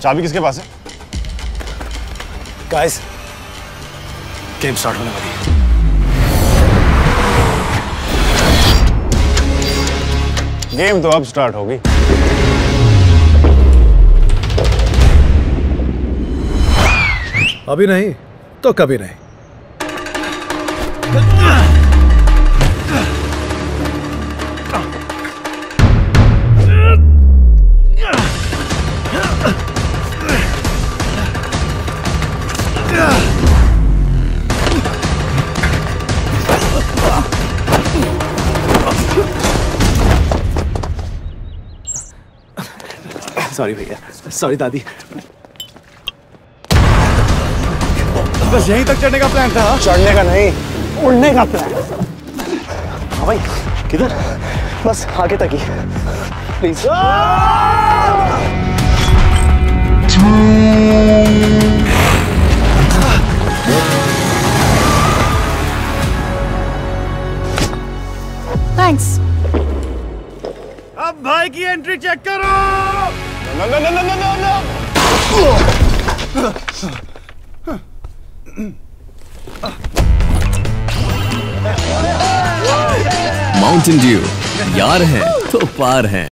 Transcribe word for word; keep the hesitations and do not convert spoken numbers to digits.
चाबी किसके पास है? गाइस, गेम स्टार्ट होने वाली है। गेम तो अब स्टार्ट होगी। अभी नहीं तो कभी नहीं। सॉरी भैया, सॉरी दादी। बस यहीं तक चढ़ने का प्लान था? चढ़ने का नहीं, उड़ने का प्लान। हाँ भाई, किधर? बस आगे तक ही, प्लीज। थैंक्स। अब भाई की एंट्री चेक करो। No no no no no no. Mountain Dew, यार है तो पार है।